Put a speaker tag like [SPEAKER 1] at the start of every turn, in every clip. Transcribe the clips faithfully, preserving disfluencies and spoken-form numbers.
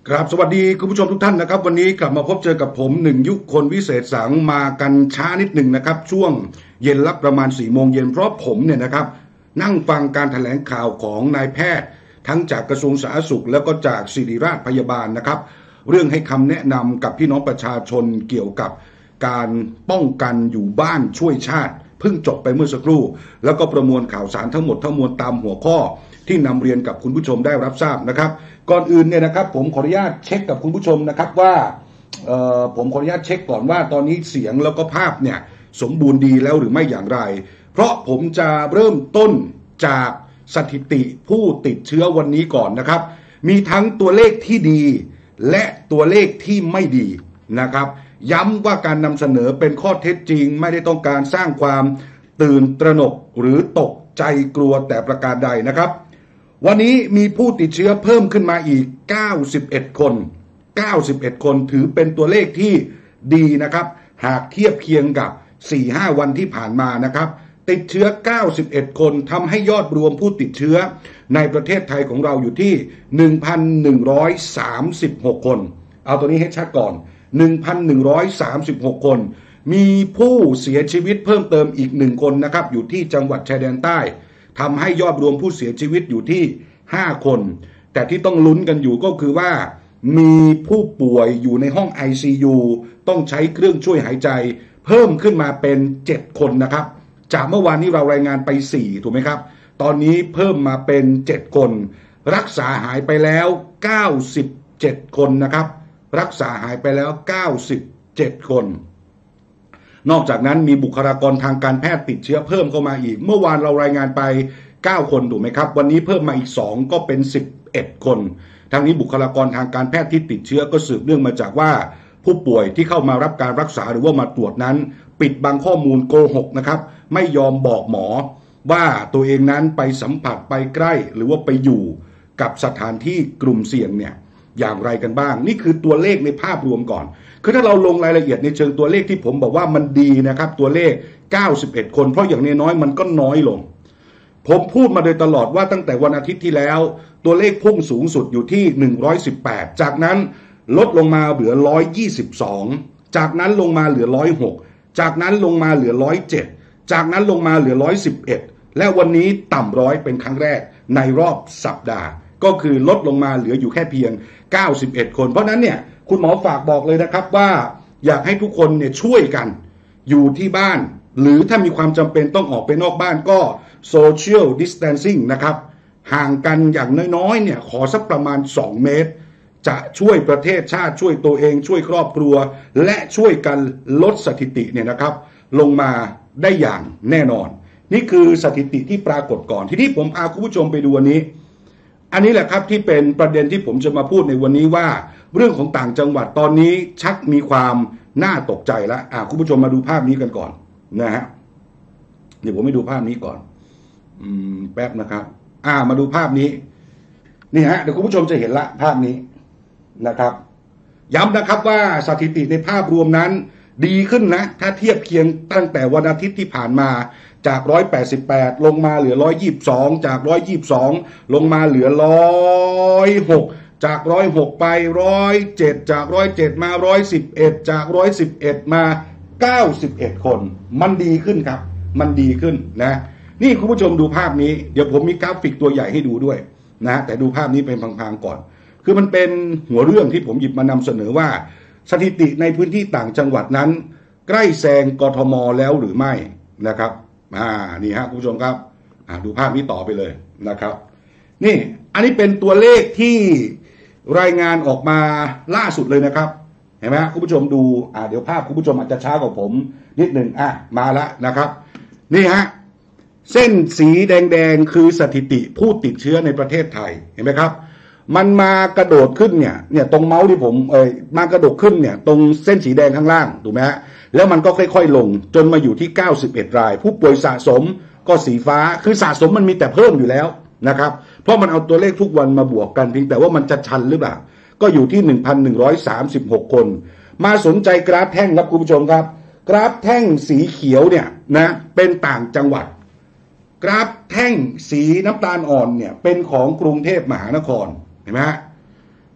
[SPEAKER 1] ครับสวัสดีคุณผู้ชมทุกท่านนะครับวันนี้กลับมาพบเจอกับผมหนึ่งยุคคนวิเศษสังมากันช้านิดหนึ่งนะครับช่วงเย็นรับประมาณสี่โมงเย็นเพราะผมเนี่ยนะครับนั่งฟังการแถลงข่าวของนายแพทย์ทั้งจากกระทรวงสาธารณสุขแล้วก็จากศิริราชพยาบาลนะครับเรื่องให้คำแนะนำกับพี่น้องประชาชนเกี่ยวกับการป้องกันอยู่บ้านช่วยชาติเพิ่งจบไปเมื่อสักครู่แล้วก็ประมวลข่าวสารทั้งหมดทั้งมวลตามหัวข้อที่นำเรียนกับคุณผู้ชมได้รับทราบนะครับก่อนอื่นเนี่ยนะครับผมขออนุญาตเช็คกับคุณผู้ชมนะครับว่าผมขออนุญาตเช็คก่อนว่าตอนนี้เสียงแล้วก็ภาพเนี่ยสมบูรณ์ดีแล้วหรือไม่อย่างไรเพราะผมจะเริ่มต้นจากสถิติผู้ติดเชื้อวันนี้ก่อนนะครับมีทั้งตัวเลขที่ดีและตัวเลขที่ไม่ดีนะครับย้ำว่าการนำเสนอเป็นข้อเท็จจริงไม่ได้ต้องการสร้างความตื่นตระหนกหรือตกใจกลัวแต่ประการใดนะครับวันนี้มีผู้ติดเชื้อเพิ่มขึ้นมาอีกเก้าสิบเอ็ดคนเก้าสิบเอ็ดคนถือเป็นตัวเลขที่ดีนะครับหากเทียบเคียงกับ สี่ห้า วันที่ผ่านมานะครับติดเชื้อเก้าสิบเอ็ดคนทำให้ยอดรวมผู้ติดเชื้อในประเทศไทยของเราอยู่ที่ หนึ่งพันหนึ่งร้อยสามสิบหก คนเอาตัวนี้ให้ชัดก่อน หนึ่งพันหนึ่งร้อยสามสิบหก คนมีผู้เสียชีวิตเพิ่มเติมอีกหนึ่งคนนะครับอยู่ที่จังหวัดชายแดนใต้ทำให้ยอดรวมผู้เสียชีวิตอยู่ที่ห้าคนแต่ที่ต้องลุ้นกันอยู่ก็คือว่ามีผู้ป่วยอยู่ในห้อง ไอ ซี ยู ต้องใช้เครื่องช่วยหายใจเพิ่มขึ้นมาเป็นเจ็ดคนนะครับจากเมื่อวานนี้เรารายงานไปสี่ถูกไหมครับตอนนี้เพิ่มมาเป็นเจ็ดคนรักษาหายไปแล้วเก้าสิบเจ็ดคนนะครับรักษาหายไปแล้วเก้าสิบเจ็ดคนนอกจากนั้นมีบุคลากรทางการแพทย์ติดเชื้อเพิ่มเข้ามาอีกเมื่อวานเรารายงานไปเก้าคนถูกไหมครับวันนี้เพิ่มมาอีกสองก็เป็นสิบเอ็ดคนทั้งนี้บุคลากรทางการแพทย์ที่ติดเชื้อก็สืบเนื่องมาจากว่าผู้ป่วยที่เข้ามารับการรักษาหรือว่ามาตรวจนั้นปิดบังข้อมูลโกหกนะครับไม่ยอมบอกหมอว่าตัวเองนั้นไปสัมผัสไปใกล้หรือว่าไปอยู่กับสถานที่กลุ่มเสี่ยงเนี่ยอย่างไรกันบ้างนี่คือตัวเลขในภาพรวมก่อนคือถ้าเราลงรายละเอียดในเชิงตัวเลขที่ผมบอกว่ามันดีนะครับตัวเลขเก้าสิบเอ็ดคนเพราะอย่างน้อยๆมันก็น้อยลงผมพูดมาโดยตลอดว่าตั้งแต่วันอาทิตย์ที่แล้วตัวเลขพุ่งสูงสุดอยู่ที่หนึ่งร้อยสิบแปดจากนั้นลดลงมาเหลือหนึ่งร้อยยี่สิบสองจากนั้นลงมาเหลือหนึ่งร้อยหกจากนั้นลงมาเหลือหนึ่งร้อยเจ็ดจากนั้นลงมาเหลือหนึ่งร้อยสิบเอ็ดและวันนี้ต่ำร้อยเป็นครั้งแรกในรอบสัปดาห์ก็คือลดลงมาเหลืออยู่แค่เพียงเก้าสิบเอ็ดคนเพราะนั้นเนี่ยคุณหมอฝากบอกเลยนะครับว่าอยากให้ทุกคนเนี่ยช่วยกันอยู่ที่บ้านหรือถ้ามีความจำเป็นต้องออกไปนอกบ้านก็ social distancing นะครับห่างกันอย่างน้อยๆเนี่ยขอสักประมาณสองเมตรจะช่วยประเทศชาติช่วยตัวเองช่วยครอบครัวและช่วยกันลดสถิติเนี่ยนะครับลงมาได้อย่างแน่นอนนี่คือสถิติที่ปรากฏก่อนทีนี้ผมพาคุณผู้ชมไปดูอันนี้อันนี้แหละครับที่เป็นประเด็นที่ผมจะมาพูดในวันนี้ว่าเรื่องของต่างจังหวัดตอนนี้ชักมีความน่าตกใจแล้วอ่าคุณผู้ชมมาดูภาพนี้กันก่อนนะฮะเดี๋ยวผมให้ดูภาพนี้ก่อนอืมแป๊บนะครับอ่ามาดูภาพนี้นี่ฮะเดี๋ยวคุณผู้ชมจะเห็นละภาพนี้นะครับย้ำนะครับว่าสถิติในภาพรวมนั้นดีขึ้นนะถ้าเทียบเคียงตั้งแต่วันอาทิตย์ที่ผ่านมาจากหนึ่งร้อยแปดสิบแปดลงมาเหลือหนึ่งร้อยยี่สิบสองจากหนึ่งร้อยยี่สิบสองลงมาเหลือหนึ่งร้อยหกจากหนึ่งร้อยหกไปหนึ่งร้อยเจ็ดจากหนึ่งร้อยเจ็ดมาหนึ่งร้อยสิบเอ็ดจากหนึ่งร้อยสิบเอ็ดมาเก้าสิบเอ็ดคนมันดีขึ้นครับมันดีขึ้นนะนี่คุณผู้ชมดูภาพนี้เดี๋ยวผมมีกราฟิกตัวใหญ่ให้ดูด้วยนะแต่ดูภาพนี้เป็นพังๆก่อนคือมันเป็นหัวเรื่องที่ผมหยิบมานำเสนอว่าสถิติในพื้นที่ต่างจังหวัดนั้นใกล้แซงกทมแล้วหรือไม่นะครับอ่านี่ฮะคุณผู้ชมครับอ่าดูภาพนี้ต่อไปเลยนะครับนี่อันนี้เป็นตัวเลขที่รายงานออกมาล่าสุดเลยนะครับเห็นไหมคุณผู้ชมดูอ่าเดี๋ยวภาพคุณผู้ชมอาจจะช้ากว่าผมนิดหนึ่งอ่ะมาแล้วนะครับนี่ฮะเส้นสีแดงๆคือสถิติผู้ติดเชื้อในประเทศไทยเห็นไหมครับมันมากระโดดขึ้นเนี่ยเนี่ยตรงเมาส์ที่ผมเอ่ยมากระโดดขึ้นเนี่ยตรงเส้นสีแดงข้างล่างถูกไหมฮะแล้วมันก็ค่อยๆลงจนมาอยู่ที่เก้าสิบเอ็ดรายผู้ป่วยสะสมก็สีฟ้าคือสะสมมันมีแต่เพิ่มอยู่แล้วนะครับเพราะมันเอาตัวเลขทุกวันมาบวกกันเพียงแต่ว่ามันจะชันหรือเปล่าก็อยู่ที่ หนึ่งพันหนึ่งร้อยสามสิบหก คนมาสนใจกราฟแท่งครับคุณผู้ชมครับกราฟแท่งสีเขียวเนี่ยนะเป็นต่างจังหวัดกราฟแท่งสีน้ำตาลอ่อนเนี่ยเป็นของกรุงเทพมหานครเห็นไหมฮะ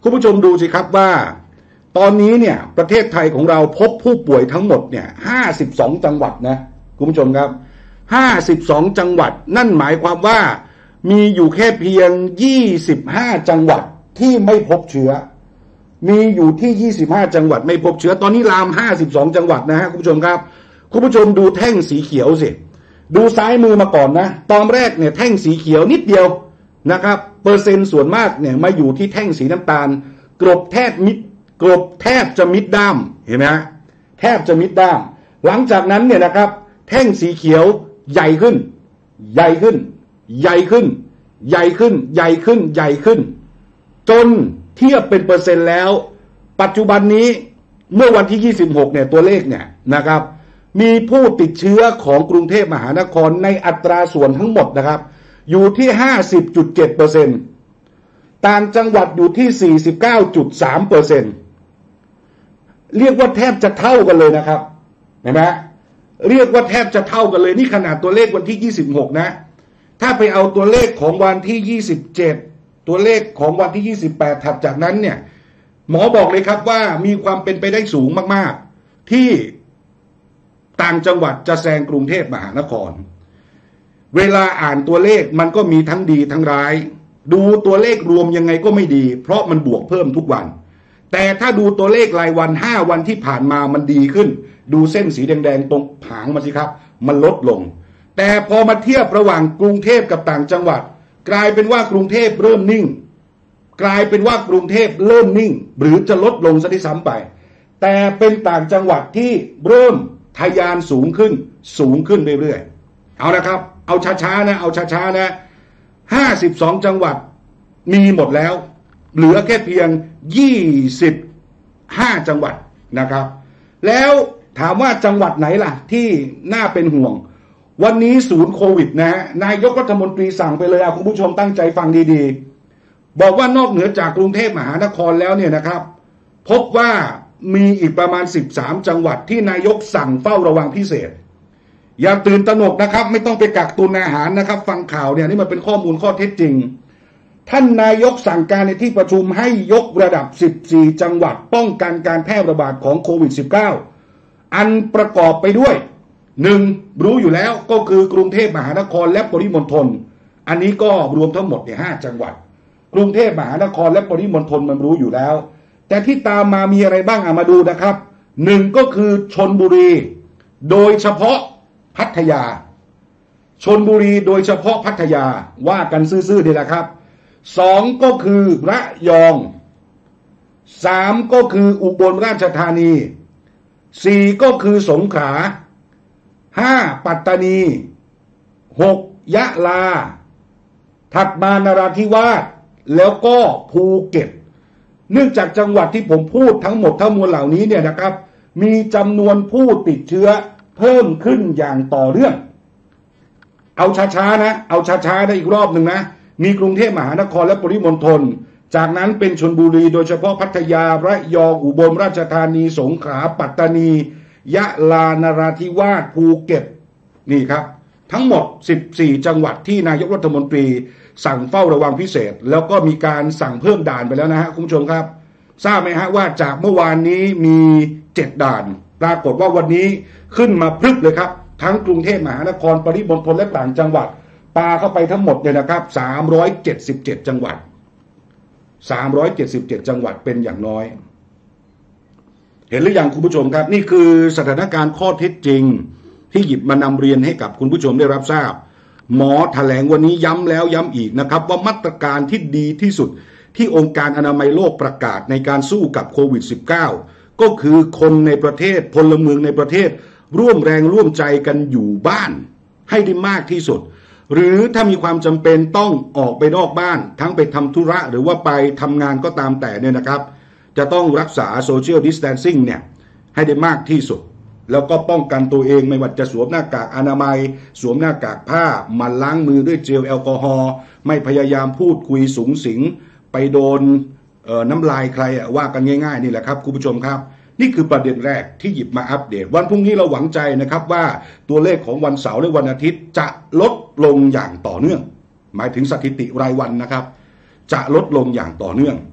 [SPEAKER 1] คุณผู้ชมดูสิครับว่าตอนนี้เนี่ยประเทศไทยของเราพบผู้ป่วยทั้งหมดเนี่ยห้าสิบสองจังหวัดนะคุณผู้ชมครับห้าสิบสองจังหวัดนั่นหมายความว่ามีอยู่แค่เพียงยี่สิบห้าจังหวัดที่ไม่พบเชื้อมีอยู่ที่ยี่สิบห้าจังหวัดไม่พบเชื้อตอนนี้ลามห้าสิบสองจังหวัดนะฮะคุณผู้ชมครับคุณผู้ชมดูแท่งสีเขียวสิดูซ้ายมือมาก่อนนะตอนแรกเนี่ยแท่งสีเขียวนิดเดียวนะครับเปอร์เซ็นต์ส่วนมากเนี่ยมาอยู่ที่แท่งสีน้ำตาลกรบแทบมิดกรบแทบจะมิดด้ามเห็นไหมฮะแทบจะมิดด้ามหลังจากนั้นเนี่ยนะครับแท่งสีเขียวใหญ่ขึ้นใหญ่ขึ้นใหญ่ขึ้นใหญ่ขึ้นใหญ่ขึ้นใหญ่ขึ้นจนเทียบเป็นเปอร์เซ็นต์แล้วปัจจุบันนี้เมื่อวันที่ยี่สิบหกเนี่ยตัวเลขเนี่ยนะครับมีผู้ติดเชื้อของกรุงเทพมหานครในอัตราส่วนทั้งหมดนะครับอยู่ที่ ห้าสิบจุดเจ็ดเปอร์เซ็นต์ ต่างจังหวัดอยู่ที่ สี่สิบเก้าจุดสามเปอร์เซ็นต์ เรียกว่าแทบจะเท่ากันเลยนะครับเห็นไหมเรียกว่าแทบจะเท่ากันเลยนี่ขนาดตัวเลขวันที่ยี่สิบหกนะถ้าไปเอาตัวเลขของวันที่ยี่สิบเจ็ดตัวเลขของวันที่ยี่สิบแปดถัดจากนั้นเนี่ยหมอบอกเลยครับว่ามีความเป็นไปได้สูงมากๆที่ต่างจังหวัดจะแซงกรุงเทพมหานครเวลาอ่านตัวเลขมันก็มีทั้งดีทั้งร้ายดูตัวเลขรวมยังไงก็ไม่ดีเพราะมันบวกเพิ่มทุกวันแต่ถ้าดูตัวเลขรายวันห้าวันที่ผ่านมามันดีขึ้นดูเส้นสีแดงๆตรงผางมันสิครับมันลดลงแต่พอมาเทียบระหว่างกรุงเทพกับต่างจังหวัดกลายเป็นว่ากรุงเทพเริ่มนิ่งกลายเป็นว่ากรุงเทพเริ่มนิ่งหรือจะลดลงซะด้วยซ้ำไปแต่เป็นต่างจังหวัดที่เริ่มทะยานสูงขึ้นสูงขึ้นเรื่อยๆเอานะครับเอาช้าๆนะเอาช้าๆนะห้าสิบสองจังหวัดมีหมดแล้วเหลือแค่เพียงยี่สิบห้าจังหวัดนะครับแล้วถามว่าจังหวัดไหนล่ะที่น่าเป็นห่วงวันนี้ศูนย์โควิดนะฮะนายกรัฐมนตรีสั่งไปเลยอ่ะคุณผู้ชมตั้งใจฟังดีๆบอกว่านอกเหนือจากกรุงเทพมหานครแล้วเนี่ยนะครับพบว่ามีอีกประมาณสิบสามจังหวัดที่นายกสั่งเฝ้าระวังพิเศษอย่าตื่นตระหนกนะครับไม่ต้องไปกักตุนอาหารนะครับฟังข่าวเนี่ยนี่มันเป็นข้อมูลข้อเท็จจริงท่านนายกสั่งการในที่ประชุมให้ยกระดับสิบสี่จังหวัดป้องกันการแพร่ระบาดของโควิด สิบเก้า อันประกอบไปด้วยหนึ่งรู้อยู่แล้วก็คือกรุงเทพมหานครและปริมณฑลอันนี้ก็รวมทั้งหมดเนี่ยห้าจังหวัดกรุงเทพมหานครและปริมณฑลมันรู้อยู่แล้วแต่ที่ตามมามีอะไรบ้างอ่ะมาดูนะครับหนึ่งก็คือชลบุรีโดยเฉพาะพัทยาชลบุรีโดยเฉพาะพัทยาว่ากันซื่อๆนี่แหละครับสองก็คือระยองสามก็คืออุบลราชธานีสี่ก็คือสงขลาห้าปัตตานีหกยะลาถัดมานราธิวาสแล้วก็ภูเก็ตเนื่องจากจังหวัดที่ผมพูดทั้งหมดทั้งมวลเหล่านี้เนี่ยนะครับมีจำนวนผู้ติดเชื้อเพิ่มขึ้นอย่างต่อเนื่องเอาช้าๆนะเอาช้าๆได้อีกรอบหนึ่งนะมีกรุงเทพมหานครและปริมณฑลจากนั้นเป็นชลบุรีโดยเฉพาะพัทยาระยองอุบลราชธานีสงขลาปัตตานียะลานราธิวาสภูเก็ตนี่ครับทั้งหมดสิบสี่จังหวัดที่นายกรัฐมนตรีสั่งเฝ้าระวังพิเศษแล้วก็มีการสั่งเพิ่มด่านไปแล้วนะฮะคุณผู้ชมครับทราบไหมฮะว่าจากเมื่อวานนี้มีเจ็ดด่านปรากฏว่าวันนี้ขึ้นมาพรึบเลยครับทั้งกรุงเทพมหานครปริมณฑลและต่างจังหวัดปาเข้าไปทั้งหมดเนี่ยนะครับสามร้อยเจ็ดสิบเจ็ดจังหวัดสามร้อยเจ็ดสิบเจ็ดจังหวัดเป็นอย่างน้อยเห็นหรือยังคุณผู้ชมครับนี่คือสถานการณ์ข้อเท็จจริงที่หยิบมานำเรียนให้กับคุณผู้ชมได้รับทราบหมอแถลงวันนี้ย้ำแล้วย้ำอีกนะครับว่ามาตรการที่ดีที่สุดที่องค์การอนามัยโลกประกาศในการสู้กับโควิด สิบเก้า ก็คือคนในประเทศพลเมืองในประเทศร่วมแรงร่วมใจกันอยู่บ้านให้ได้มากที่สุดหรือถ้ามีความจำเป็นต้องออกไปนอกบ้านทั้งไปทำธุระหรือว่าไปทำงานก็ตามแต่เนี่ยนะครับจะต้องรักษาโซเชียลดิสแทนซิ่งเนี่ยให้ได้มากที่สุดแล้วก็ป้องกันตัวเองไม่ว่าจะสวมหน้ากากอนามัยสวมหน้ากากผ้ามันล้างมือด้วยเจลแอลกอฮอล์ไม่พยายามพูดคุยสุงสิงไปโดนเอ่อน้ำลายใครว่ากันง่ายๆนี่แหละครับคุณผู้ชมครับนี่คือประเด็นแรกที่หยิบมาอัปเดตวันพรุ่งนี้เราหวังใจนะครับว่าตัวเลขของวันเสาร์และวันอาทิตย์จะลดลงอย่างต่อเนื่องหมายถึงสถิติรายวันนะครับจะลดลงอย่างต่อเนื่อง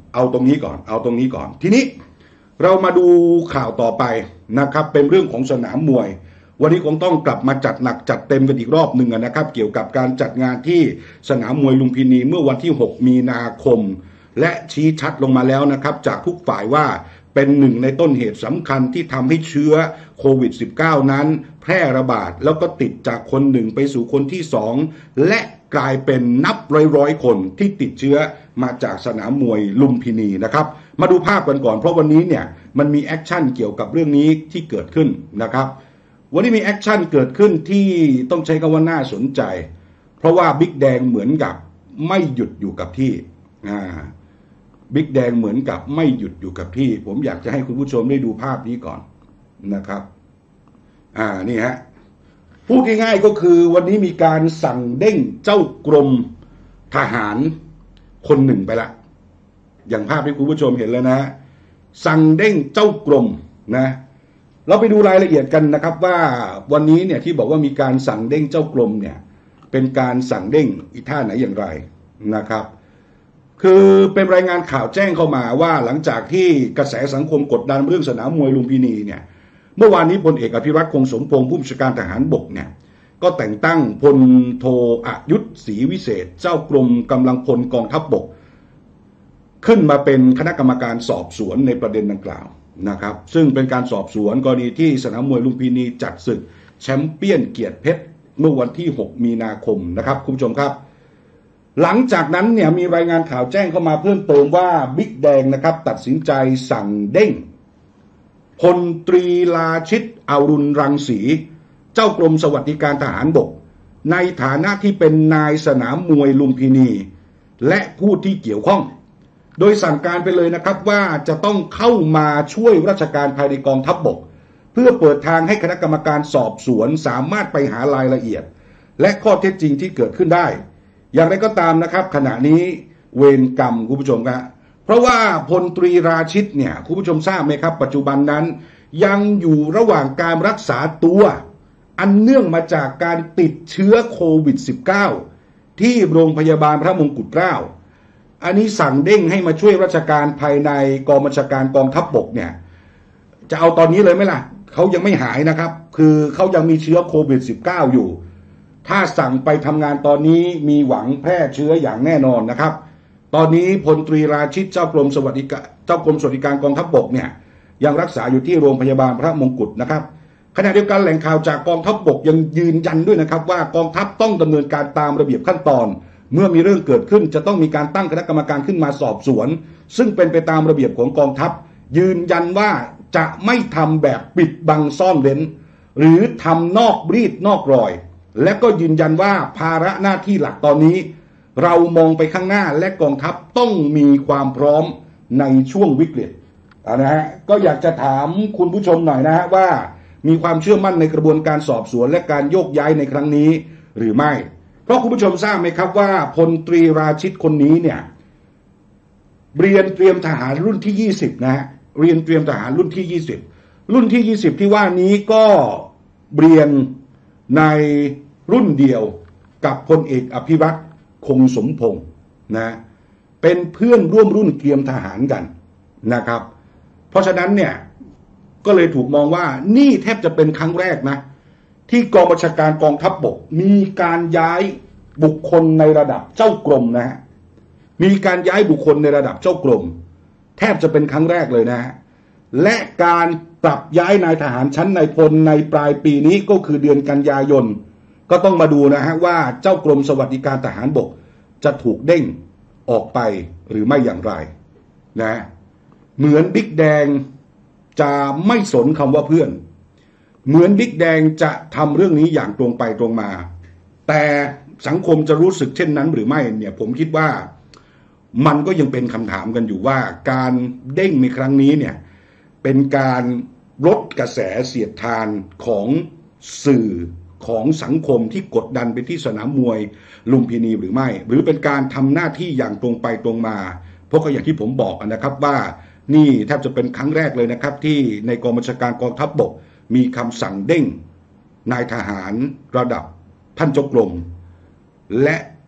[SPEAKER 1] เอาตรงนี้ก่อนเอาตรงนี้ก่อนทีนี้เรามาดูข่าวต่อไปนะครับเป็นเรื่องของสนามมวยวันนี้คงต้องกลับมาจัดหนักจัดเต็มกันอีกรอบหนึ่งนะครับเกี่ยวกับการจัดงานที่สนามมวยลุมพินีเมื่อวันที่หกมีนาคมและชี้ชัดลงมาแล้วนะครับจากทุกฝ่ายว่าเป็นหนึ่งในต้นเหตุสำคัญที่ทำให้เชื้อโควิด สิบเก้า นั้นแพร่ระบาดแล้วก็ติดจากคนหนึ่งไปสู่คนที่สองและกลายเป็นนับร้อยๆคนที่ติดเชื้อมาจากสนามมวยลุมพินีนะครับมาดูภาพกันก่อนเพราะวันนี้เนี่ยมันมีแอคชั่นเกี่ยวกับเรื่องนี้ที่เกิดขึ้นนะครับวันนี้มีแอคชั่นเกิดขึ้นที่ต้องใช้คำว่าน่าสนใจเพราะว่าบิ๊กแดงเหมือนกับไม่หยุดอยู่กับที่อ่าบิ๊กแดงเหมือนกับไม่หยุดอยู่กับที่ผมอยากจะให้คุณผู้ชมได้ดูภาพนี้ก่อนนะครับอ่านี่ฮะพูดง่ายๆก็คือวันนี้มีการสั่งเด้งเจ้ากรมทหารคนหนึ่งไปละอย่างภาพที่คุณผู้ชมเห็นแล้วนะสั่งเด้งเจ้ากรมนะเราไปดูรายละเอียดกันนะครับว่าวันนี้เนี่ยที่บอกว่ามีการสั่งเด้งเจ้ากรมเนี่ยเป็นการสั่งเด้งอีท่าไหนอย่างไรนะครับคือเป็นรายงานข่าวแจ้งเข้ามาว่าหลังจากที่กระแสสังคมกดดันเรื่องสนามมวยลุมพินีเนี่ยเมื่อวานนี้พลเอกอภิรัตคงสมพงษ์ผู้บัญชาการทหารบกเนี่ยก็แต่งตั้งพลโทอยุทธศรีวิเศษเจ้ากรมกำลังพลกองทัพบกขึ้นมาเป็นคณะกรรมการสอบสวนในประเด็นดังกล่าวนะครับซึ่งเป็นการสอบสวนกรณีที่สนามมวยลุมพินีจัดศึกแชมเปี้ยนเกียรติเพชรเมื่อวันที่หกมีนาคมนะครับคุณผู้ชมครับหลังจากนั้นเนี่ยมีรายงานข่าวแจ้งเข้ามาเพิ่มเติมว่าบิ๊กแดงนะครับตัดสินใจสั่งเด้งพลตรีลาชิตอรุณรังสีเจ้ากรมสวัสดิการทหารบกในฐานะที่เป็นนายสนามมวยลุมพินีและผู้ที่เกี่ยวข้องโดยสั่งการไปเลยนะครับว่าจะต้องเข้ามาช่วยราชการภายในกองทัพบกเพื่อเปิดทางให้คณะกรรมการสอบสวนสามารถไปหารายละเอียดและข้อเท็จจริงที่เกิดขึ้นได้อย่างไรก็ตามนะครับขณะนี้เวรกรรมคุณผู้ชมครับเพราะว่าพลตรีราชิตเนี่ยคุณผู้ชมทราบไหมครับปัจจุบันนั้นยังอยู่ระหว่างการรักษาตัวอันเนื่องมาจากการติดเชื้อโควิด สิบเก้า ที่โรงพยาบาลพระมงกุฎเกล้าอันนี้สั่งเด้งให้มาช่วยราชการภายในกองบัญชาการกองทัพบกเนี่ยจะเอาตอนนี้เลยไหมล่ะเขายังไม่หายนะครับคือเขายังมีเชื้อโควิด สิบเก้า อยู่ถ้าสั่งไปทำงานตอนนี้มีหวังแพร่เชื้ออย่างแน่นอนนะครับตอนนี้พลตรีราชิตเจ้ากรมสวัสดิการเจ้ากรมสวัสดิการกองทัพบกเนี่ยยังรักษาอยู่ที่โรงพยาบาลพระมงกุฎนะครับขณะเดียวกันแหล่งข่าวจากกองทัพบกยังยืนยันด้วยนะครับว่ากองทัพต้องดำเนินการตามระเบียบขั้นตอนเมื่อมีเรื่องเกิดขึ้นจะต้องมีการตั้งคณะกรรมการขึ้นมาสอบสวนซึ่งเป็นไปตามระเบียบของกองทัพยืนยันว่าจะไม่ทำแบบปิดบังซ่อนเร้นหรือทำนอกรีดนอกรอยและก็ยืนยันว่าภาระหน้าที่หลักตอนนี้เรามองไปข้างหน้าและกองทัพต้องมีความพร้อมในช่วงวิกฤตนะฮะก็อยากจะถามคุณผู้ชมหน่อยนะฮะว่ามีความเชื่อมั่นในกระบวนการสอบสวนและการโยกย้ายในครั้งนี้หรือไม่เพราะคุณผู้ชมทราบไหมครับว่าพลตรีราชิตคนนี้เนี่ยเรียนเตรียมทหารรุ่นที่ยี่สิบนะฮะเรียนเตรียมทหารรุ่นที่ยี่สิบรุ่นที่ยี่สิบที่ว่านี้ก็เรียนในรุ่นเดียวกับพลเอกอภิรัตคงสมพงษ์นะเป็นเพื่อนร่วมรุ่นเตรียมทหารกันนะครับเพราะฉะนั้นเนี่ยก็เลยถูกมองว่านี่แทบจะเป็นครั้งแรกนะที่กองบัญชาการกองทัพบกมีการย้ายบุคคลในระดับเจ้ากรมนะฮะมีการย้ายบุคคลในระดับเจ้ากรมแทบจะเป็นครั้งแรกเลยนะฮะและการปรับย้ายนายทหารชั้นนายพลในปลายปีนี้ก็คือเดือนกันยายนก็ต้องมาดูนะฮะว่าเจ้ากรมสวัสดิการทหารบกจะถูกเด้งออกไปหรือไม่อย่างไรนะเหมือนบิ๊กแดงจะไม่สนคำว่าเพื่อนเหมือนบิ๊กแดงจะทำเรื่องนี้อย่างตรงไปตรงมาแต่สังคมจะรู้สึกเช่นนั้นหรือไม่เนี่ยผมคิดว่ามันก็ยังเป็นคำถามกันอยู่ว่าการเด้งในครั้งนี้เนี่ยเป็นการลดกระแสเสียดทานของสื่อของสังคมที่กดดันไปที่สนามมวยลุมพินีหรือไม่หรือเป็นการทำหน้าที่อย่างตรงไปตรงมาเพราะก็อย่างที่ผมบอกนะครับว่านี่แทบจะเป็นครั้งแรกเลยนะครับที่ในกองบัญชาการกองทัพบกมีคำสั่งเด้งนายทหารระดับท่านเจ้ากรมและ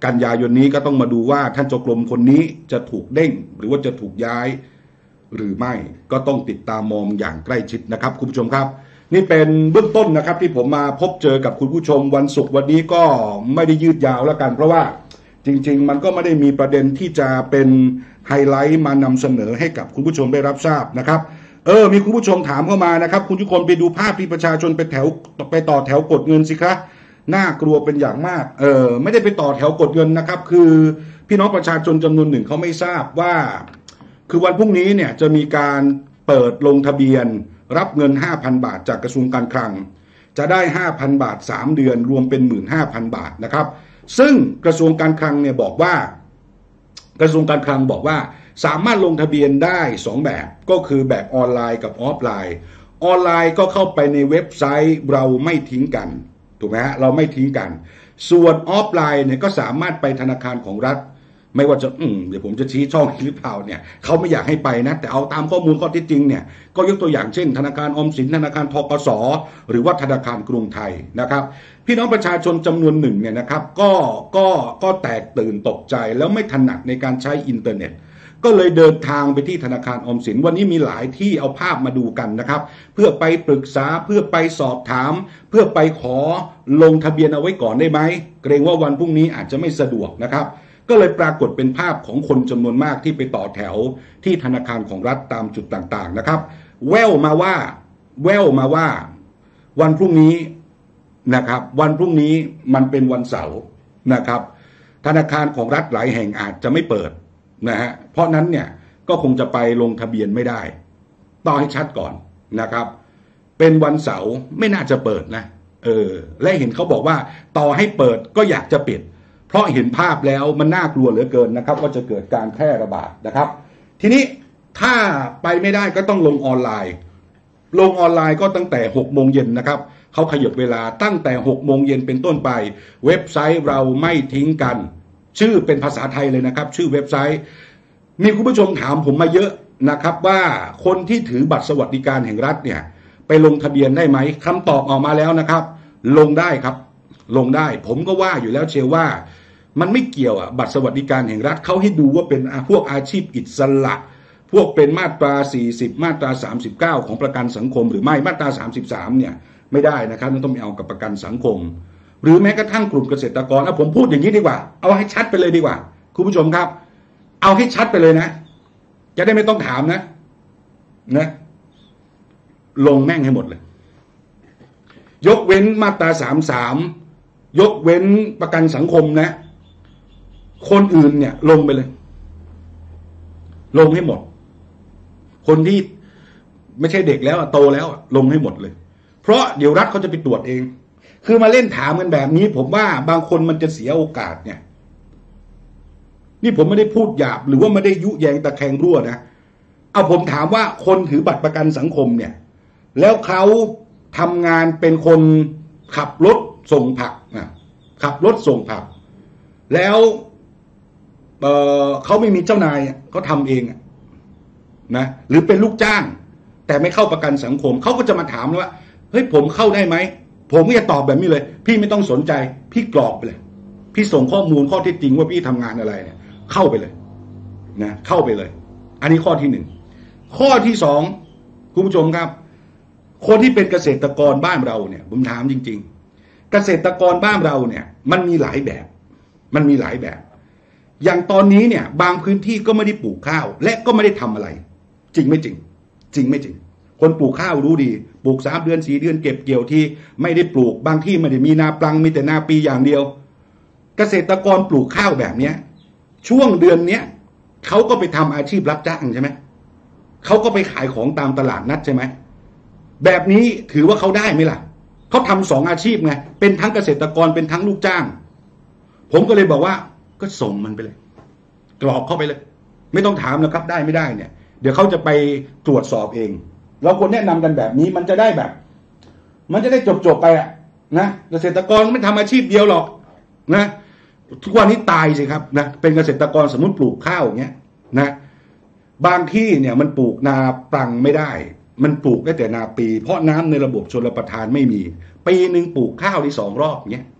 [SPEAKER 1] กันยายนนี้ก็ต้องมาดูว่าท่านเจ้ากรมคนนี้จะถูกเด้งหรือว่าจะถูกย้ายหรือไม่ก็ต้องติดตามมองอย่างใกล้ชิดนะครับคุณผู้ชมครับนี่เป็นเบื้องต้นนะครับที่ผมมาพบเจอกับคุณผู้ชมวันศุกร์วันนี้ก็ไม่ได้ยืดยาวแล้วกันเพราะว่าจริงๆมันก็ไม่ได้มีประเด็นที่จะเป็นไฮไลท์มานำเสนอให้กับคุณผู้ชมได้รับทราบนะครับเออมีคุณผู้ชมถามเข้ามานะครับคุณทุกคนไปดูภาพที่ประชาชนไปแถวไปต่อแถวกดเงินสิคะน่ากลัวเป็นอย่างมากเออไม่ได้ไปต่อแถวกดเงินนะครับคือพี่น้องประชาชนจำนวนหนึ่งเขาไม่ทราบว่าคือวันพรุ่งนี้เนี่ยจะมีการเปิดลงทะเบียนรับเงิน ห้าพัน บาทจากกระทรวงการคลังจะได้ ห้าพัน บาทสามเดือนรวมเป็น หนึ่งหมื่นห้าพัน บาทนะครับซึ่งกระทรวงการคลังเนี่ยบอกว่ากระทรวงการคลังบอกว่าสามารถลงทะเบียนได้สองแบบก็คือแบบออนไลน์กับออฟไลน์ออนไลน์ก็เข้าไปในเว็บไซต์เราไม่ทิ้งกันถูกไหมฮะเราไม่ทิ้งกันส่วนออฟไลน์เนี่ยก็สามารถไปธนาคารของรัฐไม่ว่าจะอืมเดี๋ยวผมจะชี้ช่องหรือเปล่าเนี่ยเขาไม่อยากให้ไปนะแต่เอาตามข้อมูลข้อเท็จจริงเนี่ยก็ยกตัวอย่างเช่นธนาคารออมสินธนาคารธกสหรือว่าธนาคารกรุงไทยนะครับพี่น้องประชาชนจำนวนหนึ่งเนี่ยนะครับก็ก็ก็แตกตื่นตกใจแล้วไม่ถนัดในการใช้อินเทอร์เน็ตก็เลยเดินทางไปที่ธนาคารออมสินวันนี้มีหลายที่เอาภาพมาดูกันนะครับเพื่อไปปรึกษาเพื่อไปสอบถามเพื่อไปขอลงทะเบียนเอาไว้ก่อนได้ไหมเกรงว่าวันพรุ่งนี้อาจจะไม่สะดวกนะครับก็เลยปรากฏเป็นภาพของคนจำนวนมากที่ไปต่อแถวที่ธนาคารของรัฐตามจุดต่างๆนะครับแววมาว่าแววมาว่าวันพรุ่งนี้นะครับวันพรุ่งนี้มันเป็นวันเสาร์นะครับธนาคารของรัฐหลายแห่งอาจจะไม่เปิดนะฮะเพราะนั้นเนี่ยก็คงจะไปลงทะเบียนไม่ได้ต้องให้ชัดก่อนนะครับเป็นวันเสาร์ไม่น่าจะเปิดนะเออและเห็นเขาบอกว่าต่อให้เปิดก็อยากจะปิดเพราะเห็นภาพแล้วมันน่ากลัวเหลือเกินนะครับว่าจะเกิดการแพร่ระบาดนะครับทีนี้ถ้าไปไม่ได้ก็ต้องลงออนไลน์ลงออนไลน์ก็ตั้งแต่หกโมงเย็นนะครับเขาขยับเวลาตั้งแต่หกโมงเย็นเป็นต้นไปเว็บไซต์เราไม่ทิ้งกันชื่อเป็นภาษาไทยเลยนะครับชื่อเว็บไซต์มีคุณผู้ชมถามผมมาเยอะนะครับว่าคนที่ถือบัตรสวัสดิการแห่งรัฐเนี่ยไปลงทะเบียนได้ไหมคำตอบออกมาแล้วนะครับลงได้ครับลงได้ผมก็ว่าอยู่แล้วเชียวว่ามันไม่เกี่ยวอ่ะบัตรสวัสดิการแห่งรัฐเขาให้ดูว่าเป็นพวกอาชีพอิสระพวกเป็นมาตราสี่สิบมาตราสามสิบเก้าของประกันสังคมหรือไม่มาตราสามสิบสามเนี่ยไม่ได้นะครับต้องเอากับประกันสังคมหรือแม้กระทั่งกลุ่มเกษตรกรเอาผมพูดอย่างนี้ดีกว่าเอาให้ชัดไปเลยดีกว่าคุณผู้ชมครับเอาให้ชัดไปเลยนะจะได้ไม่ต้องถามนะนะลงแม่งให้หมดเลยยกเว้นมาตราสามสามยกเว้นประกันสังคมนะคนอื่นเนี่ยลงไปเลยลงให้หมดคนที่ไม่ใช่เด็กแล้วโตแล้วลงให้หมดเลยเพราะเดี๋ยวรัฐเขาจะไปตรวจเองคือมาเล่นถามกันแบบนี้ผมว่าบางคนมันจะเสียโอกาสเนี่ยนี่ผมไม่ได้พูดหยาบหรือว่าไม่ได้ยุแยงตะแคงรั่วนะเอาผมถามว่าคนถือบัตรประกันสังคมเนี่ยแล้วเขาทำงานเป็นคนขับรถส่งผักนะขับรถส่งผักแล้วเอ่อเขาไม่มีเจ้านายเขาทำเองนะหรือเป็นลูกจ้างแต่ไม่เข้าประกันสังคมเขาก็จะมาถามว่าเฮ้ยผมเข้าได้ไหมผมก็จะตอบแบบนี้เลยพี่ไม่ต้องสนใจพี่กรอกไปเลยพี่ส่งข้อมูลข้อเท็จจริงว่าพี่ทำงานอะไรเนี่ยเข้าไปเลยนะเข้าไปเลยอันนี้ข้อที่หนึ่งข้อที่สองคุณผู้ชมครับคนที่เป็นเกษตรกรบ้านเราเนี่ยผมถามจริงๆเกษตรกรบ้านเราเนี่ยมันมีหลายแบบมันมีหลายแบบอย่างตอนนี้เนี่ยบางพื้นที่ก็ไม่ได้ปลูกข้าวและก็ไม่ได้ทำอะไรจริงไม่จริงจริงไม่จริงคนปลูกข้าวรู้ดีปลูกสามเดือนสี่เดือนเก็บเกี่ยวที่ไม่ได้ปลูกบางที่ไม่ได้มีนาปลังมีแต่นาปีอย่างเดียวเกษตรกรปลูกข้าวแบบเนี้ยช่วงเดือนเนี้ยเขาก็ไปทำอาชีพรับจ้างใช่ไหมเขาก็ไปขายของตามตลาดนัดใช่ไหมแบบนี้ถือว่าเขาได้ไหมล่ะเขาทำสองอาชีพไงเป็นทั้งเกษตรกรเป็นทั้งลูกจ้างผมก็เลยบอกว่าก็ส่งมันไปเลยกรอกเข้าไปเลยไม่ต้องถามนะครับได้ไม่ได้เนี่ยเดี๋ยวเขาจะไปตรวจสอบเองเราควรแนะนำกันแบบนี้มันจะได้แบบมันจะได้จบๆไปอ่ะนะเกษตรกรไม่ทำอาชีพเดียวหรอกนะทุกวันนี้ตายสิครับนะเป็นเกษตรกรสมมติปลูกข้าวอย่างเงี้ยนะบางที่เนี่ยมันปลูกนาปลังไม่ได้มันปลูกได้แต่นาปีเพราะน้ำในระบบชลประทานไม่มีปีหนึ่งปลูกข้าวที่สองรอบเงี้ย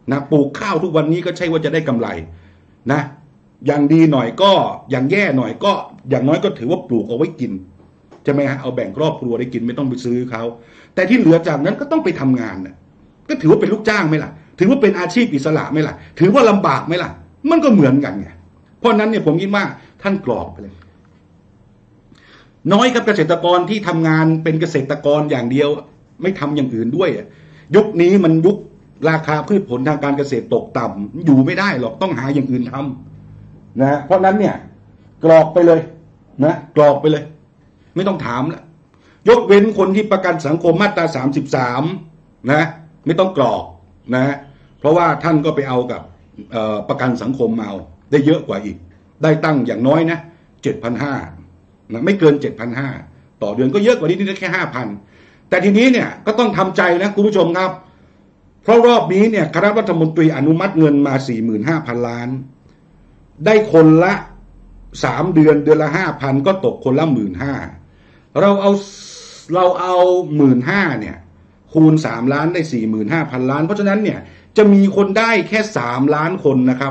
[SPEAKER 1] นะปลูกข้าวทุกวันนี้ก็ใช่ว่าจะได้กำไรนะอย่างดีหน่อยก็อย่างแย่หน่อยก็อย่างน้อยก็ถือว่าปลูกเอาไว้กินใช่ไหมฮะเอาแบ่งครอบครัวได้กินไม่ต้องไปซื้อเขาแต่ที่เหลือจากนั้นก็ต้องไปทำงานนะก็ถือว่าเป็นลูกจ้างไหมล่ะถือว่าเป็นอาชีพอิสระไหมล่ะถือว่าลำบากไหมล่ะมันก็เหมือนกันไงเพราะนั้นเนี่ยผมคิดว่าท่านกรอกไปเลยน้อยครับเกษตรกรที่ทำงานเป็นเกษตรกรอย่างเดียวไม่ทำอย่างอื่นด้วยยุคนี้มันยุคราคาพืชผลทางการเกษตรตกต่ำอยู่ไม่ได้หรอกต้องหาอย่างอื่นทำนะเพราะนั้นเนี่ยกรอกไปเลยนะกรอกไปเลยไม่ต้องถามแล้วยกเว้นคนที่ประกันสังคมมาตราสามสิบสามนะไม่ต้องกรอกนะเพราะว่าท่านก็ไปเอากับประกันสังคมเอาได้เยอะกว่าอีกได้ตั้งอย่างน้อยนะเจ็ดพันห้านะไม่เกินเจ็ดพันห้าต่อเดือนก็เยอะกว่านี้นี่แค่ห้าพันแต่ทีนี้เนี่ยก็ต้องทำใจนะคุณผู้ชมครับเพราะรอบนี้เนี่ยคณะรัฐมนตรีอนุมัติเงินมา สี่หมื่นห้าพัน ล้านได้คนละสามเดือนเดือนละ ห้าพัน ก็ตกคนละ หนึ่งหมื่นห้าพัน เราเอาเราเอา หนึ่งหมื่นห้าพัน เนี่ยคูณสามล้านได้ สี่หมื่นห้าพัน ล้านเพราะฉะนั้นเนี่ยจะมีคนได้แค่สามล้านคนนะครับ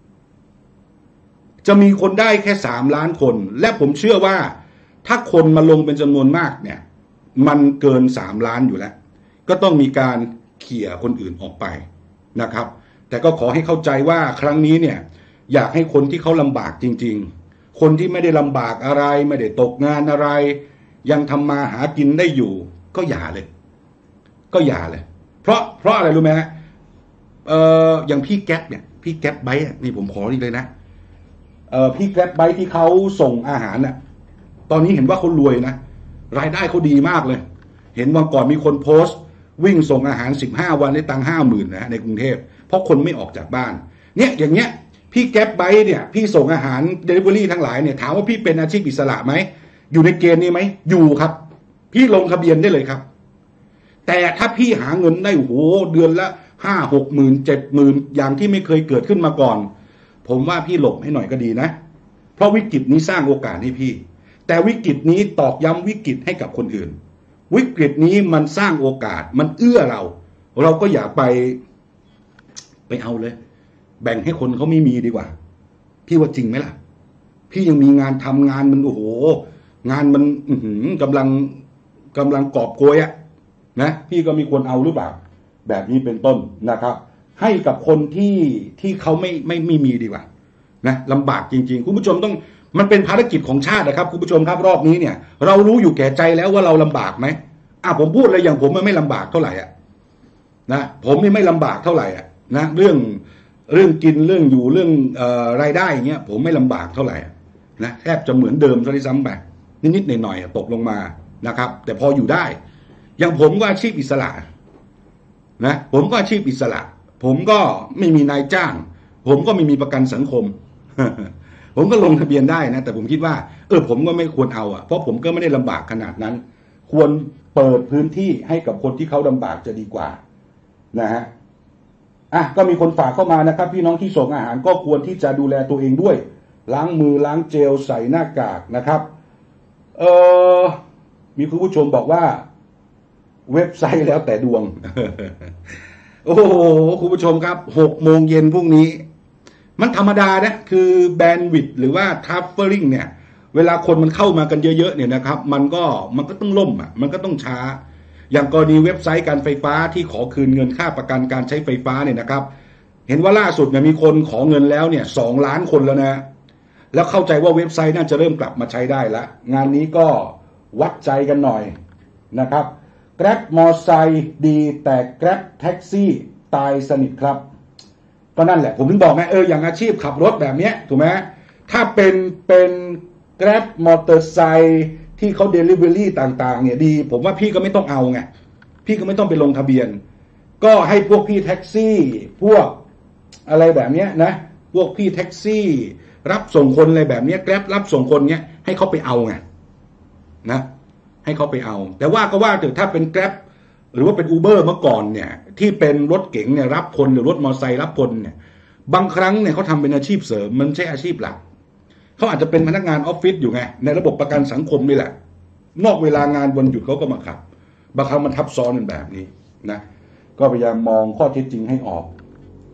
[SPEAKER 1] จะมีคนได้แค่สามล้านคนและผมเชื่อว่าถ้าคนมาลงเป็นจำนวนมากเนี่ยมันเกินสามล้านอยู่แล้วก็ต้องมีการเขี่ยคนอื่นออกไปนะครับแต่ก็ขอให้เข้าใจว่าครั้งนี้เนี่ยอยากให้คนที่เขาลำบากจริงๆคนที่ไม่ได้ลำบากอะไรไม่ได้ตกงานอะไรยังทำมาหากินได้อยู่ก็อย่าเลยก็อย่าเลยเพราะเพราะอะไรรู้ไหมฮะเอ่ออย่างพี่แก๊ปเนี่ยพี่แก๊ปไบต์นี่ผมขอนี่เลยนะเอ่อพี่แก๊ปไบต์ที่เขาส่งอาหารน่ะตอนนี้เห็นว่าเขารวยนะรายได้เขาดีมากเลยเห็นวันก่อนมีคนโพสต์วิ่งส่งอาหารสิบห้าวันได้ตังค์ห้าหมื่นนะในกรุงเทพเพราะคนไม่ออกจากบ้านเนี่ยอย่างเงี้ยพี่แก๊ปไบต์เนี่ยพี่ส่งอาหารเดลิเวอรี่ทั้งหลายเนี่ยถามว่าพี่เป็นอาชีพอิสระไหมอยู่ในเกณฑ์นี้ไหมอยู่ครับพี่ลงทะเบียนได้เลยครับแต่ถ้าพี่หาเงินได้โอ้โหเดือนละห้าหกหมื่นเจ็ดหมื่นอย่างที่ไม่เคยเกิดขึ้นมาก่อนผมว่าพี่หลบให้หน่อยก็ดีนะเพราะวิกฤตนี้สร้างโอกาสให้พี่แต่วิกฤตนี้ตอกย้ำวิกฤตให้กับคนอื่นวิกฤตนี้มันสร้างโอกาสมันเอื้อเราเราก็อย่าไปไปเอาเลยแบ่งให้คนเขาไม่มีดีกว่าพี่ว่าจริงไหมล่ะพี่ยังมีงานทำงานมันโอ้โหงานมันอื้อหือกำลังกำลังกอบโกยอะนะพี่ก็มีควรเอาหรือเปล่าแบบนี้เป็นต้นนะครับให้กับคนที่ที่เขาไม่ไม่ไม่มีดีกว่านะลำบากจริงๆคุณผู้ชมต้องมันเป็นภารกิจของชาตินะครับคุณผู้ชมครับรอบนี้เนี่ยเรารู้อยู่แก่ใจแล้วว่าเราลำบากไหมอ่ะผมพูดเลยอย่างผมมันไม่ลำบากเท่าไหร่อ่ะนะผมนี่ไม่ลำบากเท่าไหร่อ่ะนะเรื่องเรื่องกินเรื่องอยู่เรื่องเอ่อรายได้อย่างเงี้ยผมไม่ลำบากเท่าไหร่นะแทบจะเหมือนเดิมซะด้วยซ้ำไปนิดๆหน่อยๆตกลงมานะครับแต่พออยู่ได้อย่างผมก็อาชีพอิสระนะผมก็อาชีพอิสระผมก็ไม่มีนายจ้างผมก็ไม่มีประกันสังคม ผมก็ลงทะเบียนได้นะแต่ผมคิดว่าเออผมก็ไม่ควรเอาอ่ะเพราะผมก็ไม่ได้ลำบากขนาดนั้นควรเปิดพื้นที่ให้กับคนที่เขาลำบากจะดีกว่านะฮะอ่ะก็มีคนฝากเข้ามานะครับพี่น้องที่ส่งอาหารก็ควรที่จะดูแลตัวเองด้วยล้างมือล้างเจลใส่หน้ากากนะครับเออมีคุณผู้ชมบอกว่าเว็บไซต์แล้วแต่ดวง โอ้โหคุณผู้ชมครับหกโมงเย็นพรุ่งนี้มันธรรมดานะคือแบนด์วิดต์หรือว่าทัฟเฟอริงเนี่ยเวลาคนมันเข้ามากันเยอะๆเนี่ยนะครับมันก็มันก็ต้องล่มอ่ะมันก็ต้องช้าอย่างกรณีเว็บไซต์การไฟฟ้าที่ขอคืนเงินค่าประกันการใช้ไฟฟ้าเนี่ยนะครับเห็นว่าล่าสุดเนี่ยมีคนขอเงินแล้วเนี่ยสองล้านคนแล้วนะแล้วเข้าใจว่าเว็บไซต์น่าจะเริ่มกลับมาใช้ได้แล้วงานนี้ก็วัดใจกันหน่อยนะครับแกร็บมอไซค์ดีแต่แกร็บแท็กซี่ตายสนิทครับก็นั่นแหละผมถึงบอกไงเอออย่างอาชีพขับรถแบบเนี้ยถูกไหมถ้าเป็นเป็นแกร็บมอเตอร์ไซค์ที่เขาเดลิเวอรี่ต่างๆเนี่ยดีผมว่าพี่ก็ไม่ต้องเอาไงพี่ก็ไม่ต้องไปลงทะเบียนก็ให้พวกพี่แท็กซี่พวกอะไรแบบเนี้ยนะพวกพี่แท็กซี่รับส่งคนอะไรแบบเนี้ยแกร็บรับส่งคนเนี้ยให้เขาไปเอาไงนะให้เขาไปเอาแต่ว่าก็ว่าเถอะถ้าเป็นแกร็บหรือว่าเป็นอูเบอร์เมื่อก่อนเนี่ยที่เป็นรถเก๋งเนี่ยรับคนหรือรถมอเตอร์ไซค์รับคนเนี่ยบางครั้งเนี่ยเขาทำเป็นอาชีพเสริมมันใช่อาชีพหลักเขาอาจจะเป็นพนักงานออฟฟิศอยู่ไงในระบบประกันสังคมนี่แหละนอกเวลางานวันหยุดเขาก็มาขับบางครั้งมันทับซ้อนกันแบบนี้นะก็พยายามมองข้อเท็จจริงให้ออก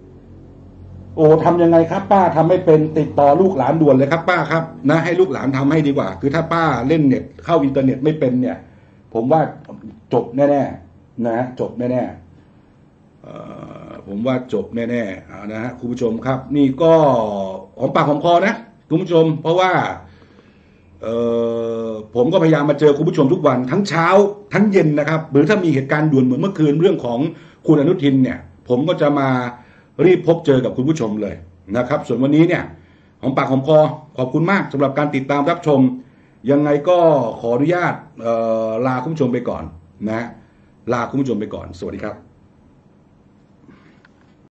[SPEAKER 1] โอ้ทำยังไงครับป้าทำไม่เป็นติดต่อลูกหลานด่วนเลยครับป้าครับนะให้ลูกหลานทำให้ดีกว่าคือถ้าป้าเล่นเน็ตเข้าอินเทอร์เน็ตไม่เป็นเนี่ยผมว่าจบแน่ๆนะฮะจบแน่ๆเอ่อผมว่าจบแน่ๆเอานะฮะคุณผู้ชมครับนี่ก็หอมปากหอมคอนะคุณผู้ชมเพราะว่าเอ่อผมก็พยายามมาเจอคุณผู้ชมทุกวันทั้งเช้าทั้งเย็นนะครับหรือถ้ามีเหตุการณ์ด่วนเหมือนเมื่อคืนเรื่องของคุณอนุทินเนี่ยผมก็จะมารีบพบเจอกับคุณผู้ชมเลยนะครับส่วนวันนี้เนี่ยหอมปากหอมคอขอบคุณมากสำหรับการติดตามรับชมยังไงก็ขออนุญาตเอ่อลาคุณผู้ชมไปก่อนนะลาคุณผู้ชมไปก่อนสวัสดีครับ